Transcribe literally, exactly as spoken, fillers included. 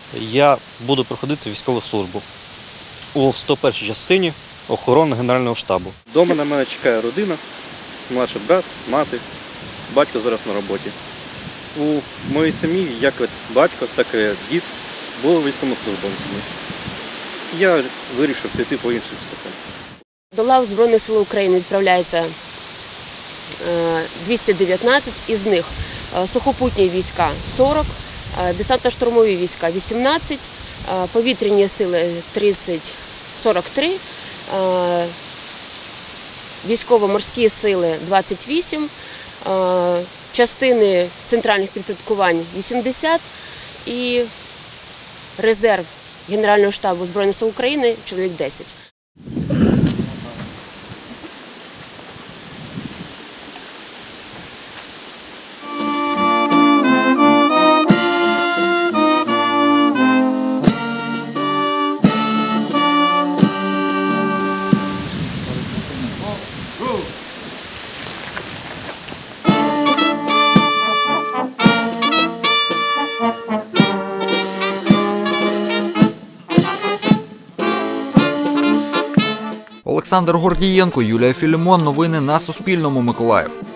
я буду проходити військову службу у сто першій частині охорони Генерального штабу. Дома на мене чекає родина, молодший брат, мати, батько зараз на роботі. У моїй сім'ї як батько, так і дід були військовослужбовцями. Я вирішив піти по іншим стопам. До лав Збройних сил України відправляється двісті дев'ятнадцять, із них сухопутні війська – сорок, десантно-штурмові війська – вісімнадцять, повітряні сили – тридцять сорок три, військово-морські сили – двадцять вісім, частини центральних підпорядкувань – вісімдесят і резерв Генерального штабу Збройних сил України – чоловік десять. Олександр Гордієнко, Юлія Філімон. Новини на Суспільному. Миколаїв.